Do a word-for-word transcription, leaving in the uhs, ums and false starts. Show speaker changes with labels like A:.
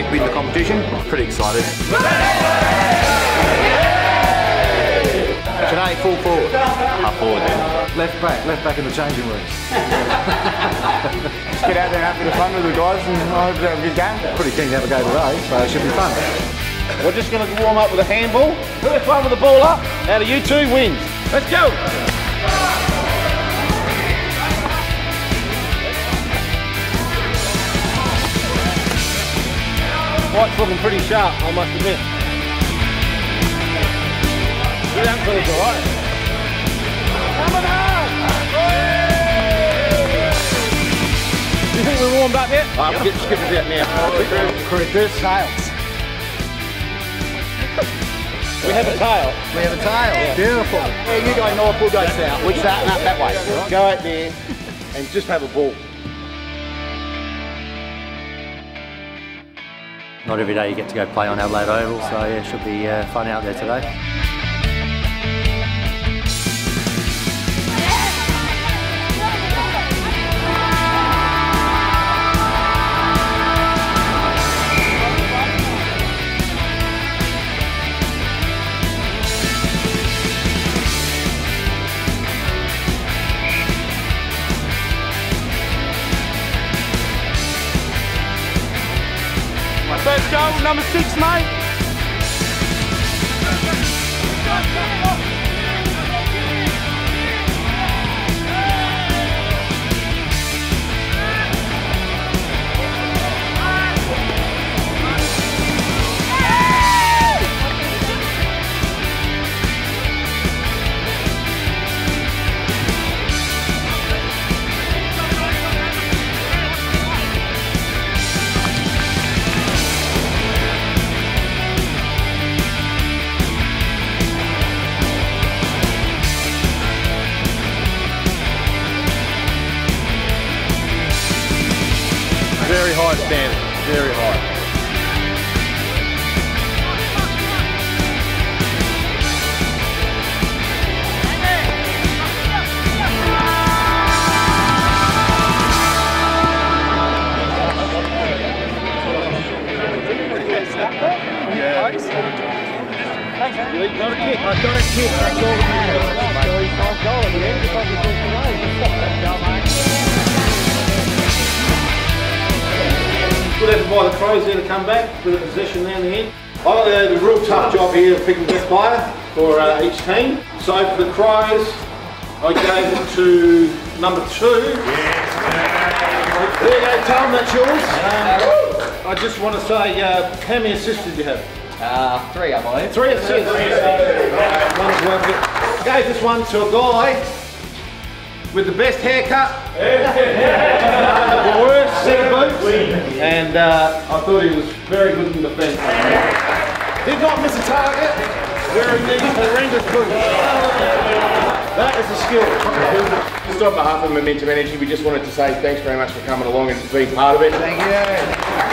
A: to win the competition. Pretty excited. Today, full forward. Half forward then.
B: Left back, left back in the changing rooms.
A: Just get out there and have a bit of fun with the guys and I hope they have a good game.
B: Pretty keen to have a go today, so it should be fun.
C: We're just going to warm up with a handball. Whoever one with the ball up, out of you two wins. Let's go! White's looking pretty sharp, I must admit. Good outfields, all right. Coming on! Do you think we're warmed up yet? Alright, we'll get the skippers out now.
B: Cricket sails.
C: We have a tail.
B: We have a tail.
C: Yeah.
B: Beautiful.
C: Yeah, you go north, we'll go south. We'll start up that way. Go out there and just have a ball.
D: Not every day you get to go play on Adelaide Oval, so yeah, should be uh, fun out there today.
C: Let's go, number six, mate. Very high standard, very high. Yeah. You got a kick, I got a kick, that's all that matters. Good effort by the Crows there to come back with a possession there in the end. I've got a, a real tough job here of picking the best player for uh, each team. So for the Crows, I gave it to number two. There you go, Tom, that's yours. Um, I just want to say, uh, how many assists did you have?
E: Uh, three, I believe.
C: Three assists. One's worth it. Gave this one to a guy with the best haircut, the worst set of boots, and uh, I thought he was very good in defence. Did not miss a target, very neat, horrendous boots. That is a skill.
F: Just on behalf of Momentum Energy, we just wanted to say thanks very much for coming along and being part of it.
B: Thank you.